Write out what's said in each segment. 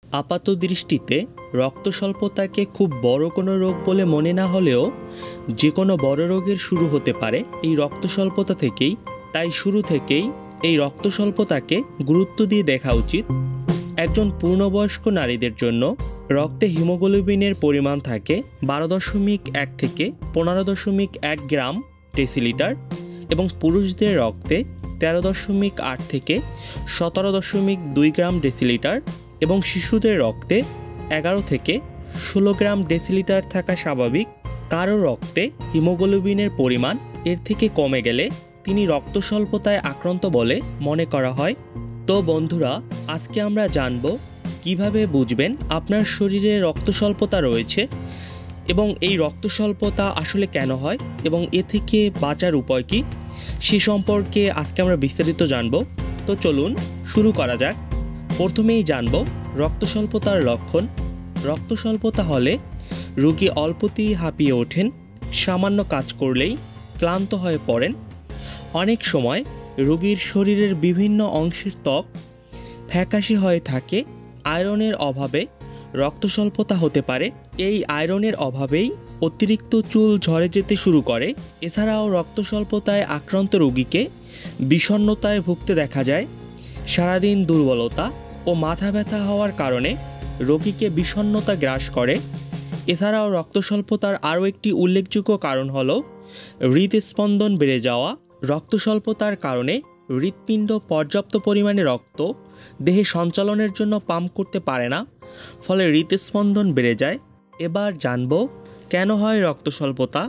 আপাত দৃষ্টিতে রক্ত স্বল্পতাকে খুব বড় কোনো রোগ বলে মনে না হলেও যে কোনো বড় রোগের শুরু হতে পারে এই রক্ত স্বল্পতা থেকেই। তাই শুরু থেকেই এই রক্ত স্বল্পতাকে গুরুত্ব দিয়ে দেখা উচিত। একজন পূর্ণবয়স্ক নারীদের জন্য রক্তে হিমোগ্লোবিনের পরিমাণ থাকে 12.1 থেকে 15.1 গ্রাম ডেসিলিটার এবং পুরুষদের রক্তে 13.8 থেকে 17.2 গ্রাম ডেসিলিটার এবং শিশুদের রক্তে 11 থেকে 16 গ্রাম ডেসিলিটার থাকা স্বাভাবিক। কারো রক্তে হিমোগ্লোবিনের পরিমাণ এর থেকে কমে গেলে তিনি রক্ত স্বল্পতায় আক্রান্ত বলে মনে করা হয়। তো বন্ধুরা, আজকে আমরা জানব কিভাবে বুঝবেন আপনার শরীরে রক্ত স্বল্পতা রয়েছে এবং এই রক্ত স্বল্পতা আসলে কেন হয় এবং এ থেকে বাঁচার উপায় কী সে সম্পর্কে আজকে আমরা বিস্তারিত জানব। তো চলুন শুরু করা যাক। প্রথমেই জানব রক্ত স্বল্পতার লক্ষণ। রক্ত স্বল্পতা হলে রোগী অল্পতেই হাঁপিয়ে ওঠেন, সামান্য কাজ করলেই ক্লান্ত হয়ে পড়েন। অনেক সময় রোগীর শরীরের বিভিন্ন অংশের ত্বক ফ্যাকাশে হয়ে থাকে। আয়রনের অভাবে রক্ত স্বল্পতা হতে পারে। এই আয়রনের অভাবেই অতিরিক্ত চুল ঝরে যেতে শুরু করে। এছাড়াও রক্ত স্বল্পতায় আক্রান্ত রোগীকে বিষণ্ণতায় ভুগতে দেখা যায়। সারাদিন দুর্বলতা ও মাথা ব্যথা হওয়ার কারণে রোগীকে বিষণ্ণতা গ্রাস করে। এছাড়াও রক্ত স্বল্পতার আরও একটি উল্লেখযোগ্য কারণ হলো হৃদস্পন্দন বেড়ে যাওয়া। রক্ত স্বল্পতার কারণে হৃৎপিণ্ড পর্যাপ্ত পরিমাণে রক্ত দেহে সঞ্চালনের জন্য পাম্প করতে পারে না, ফলে হৃদস্পন্দন বেড়ে যায়। এবার জানব কেন হয় রক্ত স্বল্পতা।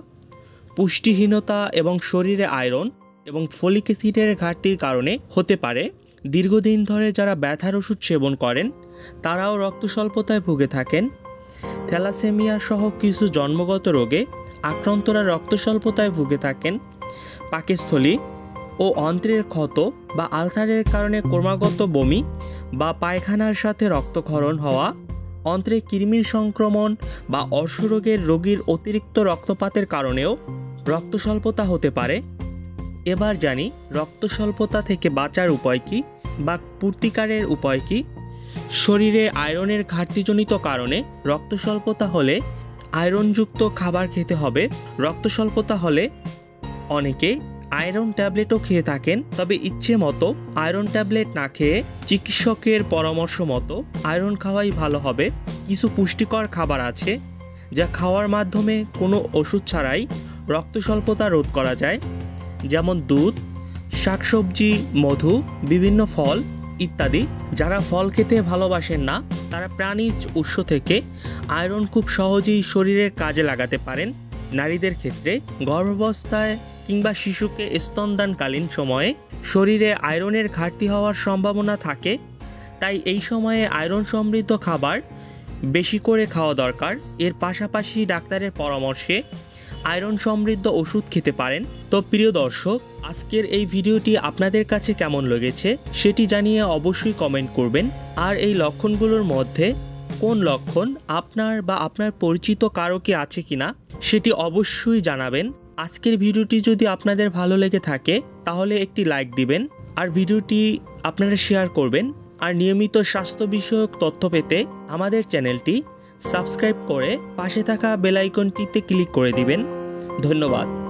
পুষ্টিহীনতা এবং শরীরে আয়রন এবং ফলিক অ্যাসিডের ঘাটতির কারণে হতে পারে। দীর্ঘদিন ধরে যারা ব্যথার ওষুধ সেবন করেন তারাও রক্ত স্বল্পতায় ভুগে থাকেন। থ্যালাসেমিয়া সহ কিছু জন্মগত রোগে আক্রান্তরা রক্ত স্বল্পতায় ভুগে থাকেন। পাকস্থলী ও অন্ত্রের ক্ষত বা আলসারের কারণে ক্রমাগত বমি বা পায়খানার সাথে রক্তক্ষরণ হওয়া, অন্ত্রে কৃমির সংক্রমণ বা অর্শরোগের রোগীর অতিরিক্ত রক্তপাতের কারণেও রক্ত স্বল্পতা হতে পারে। এবার জানি রক্ত স্বল্পতা থেকে বাঁচার উপায় কী বা প্রতিকারের উপায় কী। শরীরে আয়রনের ঘাটতিজনিত কারণে রক্ত স্বল্পতা হলে আয়রনযুক্ত খাবার খেতে হবে। রক্ত স্বল্পতা হলে অনেকে আয়রন ট্যাবলেটও খেয়ে থাকেন, তবে ইচ্ছে মতো আয়রন ট্যাবলেট না খেয়ে চিকিৎসকের পরামর্শ মতো আয়রন খাওয়াই ভালো হবে। কিছু পুষ্টিকর খাবার আছে যা খাওয়ার মাধ্যমে কোনো ওষুধ ছাড়াই রক্ত স্বল্পতা রোধ করা যায়, যেমন দুধ, শাকসবজি, মধু, বিভিন্ন ফল ইত্যাদি। যারা ফল খেতে ভালোবাসেন না তারা প্রাণীজ উৎস থেকে আয়রন খুব সহজেই শরীরের কাজে লাগাতে পারেন। নারীদের ক্ষেত্রে গর্ভাবস্থায় কিংবা শিশুকে স্তনদানকালীন সময়ে শরীরে আয়রনের ঘাটতি হওয়ার সম্ভাবনা থাকে, তাই এই সময়ে আয়রন সমৃদ্ধ খাবার বেশি করে খাওয়া দরকার। এর পাশাপাশি ডাক্তারের পরামর্শে আয়রন সমৃদ্ধ ওষুধ খেতে পারেন। তো প্রিয় দর্শক, আজকের এই ভিডিওটি আপনাদের কাছে কেমন লেগেছে সেটি জানিয়ে অবশ্যই কমেন্ট করবেন। আর এই লক্ষণগুলোর মধ্যে কোন লক্ষণ আপনার বা আপনার পরিচিত কারো কি আছে কিনা সেটি অবশ্যই জানাবেন। আজকের ভিডিওটি যদি আপনাদের ভালো লেগে থাকে তাহলে একটি লাইক দিবেন আর ভিডিওটি আপনারা শেয়ার করবেন। আর নিয়মিত স্বাস্থ্য বিষয়ক তথ্য পেতে আমাদের চ্যানেলটি সাবস্ক্রাইব করে পাশে থাকা বেল আইকনটিতে ক্লিক করে দিবেন। ধন্যবাদ।